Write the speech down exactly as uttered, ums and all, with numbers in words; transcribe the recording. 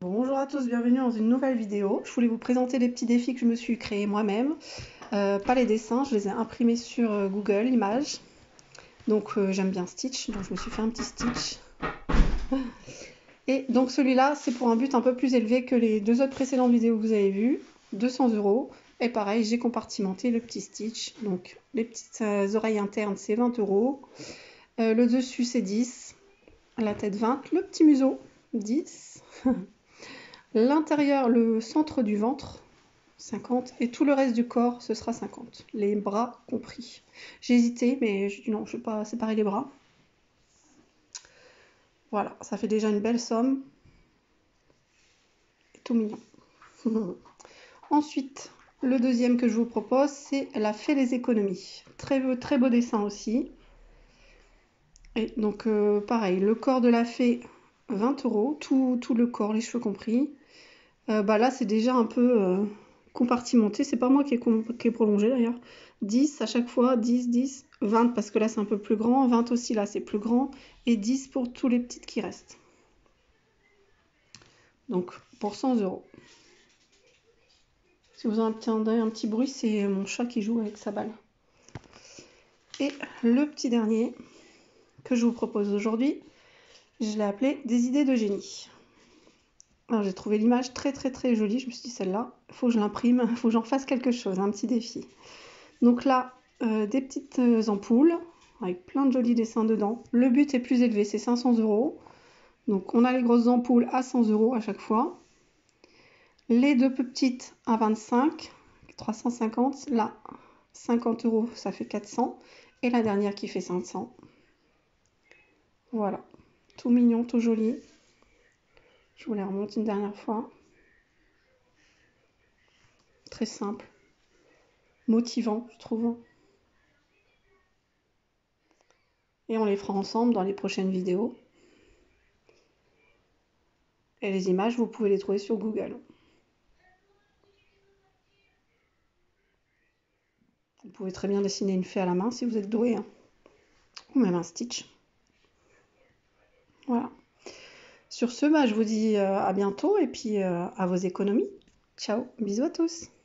Bonjour à tous, bienvenue dans une nouvelle vidéo. Je voulais vous présenter les petits défis que je me suis créés moi-même. Euh, pas les dessins, je les ai imprimés sur euh, Google Images. Donc euh, j'aime bien Stitch, donc je me suis fait un petit Stitch. Et donc celui-là, c'est pour un but un peu plus élevé que les deux autres précédentes vidéos que vous avez vues, deux cents euros. Et pareil, j'ai compartimenté le petit Stitch. Donc les petites euh, oreilles internes, c'est vingt euros. Euh, le dessus, c'est dix. La tête, vingt. Le petit museau, dix. L'intérieur, le centre du ventre, cinquante. Et tout le reste du corps, ce sera cinquante. Les bras compris. J'ai hésité, mais je dis non, je ne vais pas séparer les bras. Voilà, ça fait déjà une belle somme. Tout mignon. Ensuite, le deuxième que je vous propose, c'est la Fée les économies. Très beau, très beau dessin aussi. Et donc, euh, pareil, le corps de la fée, vingt euros. Tout, tout le corps, les cheveux compris. Euh, bah là, c'est déjà un peu euh, compartimenté. C'est pas moi qui ai, qui ai prolongé d'ailleurs. dix à chaque fois, dix, dix, vingt parce que là, c'est un peu plus grand. vingt aussi, là, c'est plus grand. Et dix pour tous les petites qui restent. Donc, pour cent euros. Si vous entendez un petit bruit, c'est mon chat qui joue avec sa balle. Et le petit dernier que je vous propose aujourd'hui, je l'ai appelé des idées de génie. Alors j'ai trouvé l'image très très très jolie, je me suis dit celle-là, il faut que je l'imprime, il faut que j'en fasse quelque chose, un petit défi. Donc là, euh, des petites euh, ampoules avec plein de jolis dessins dedans. Le but est plus élevé, c'est cinq cents euros. Donc on a les grosses ampoules à cent euros à chaque fois. Les deux petites à vingt-cinq, trois cent cinquante. Là, cinquante euros, ça fait quatre cents. Et la dernière qui fait cinq cents. Voilà, tout mignon, tout joli. Je vous les remonte une dernière fois. Très simple. Motivant, je trouve. Et on les fera ensemble dans les prochaines vidéos. Et les images, vous pouvez les trouver sur Google. Vous pouvez très bien dessiner une fée à la main si vous êtes doué. Hein. Ou même un Stitch. Voilà. Sur ce, bah, je vous dis euh, à bientôt et puis euh, à vos économies. Ciao, bisous à tous.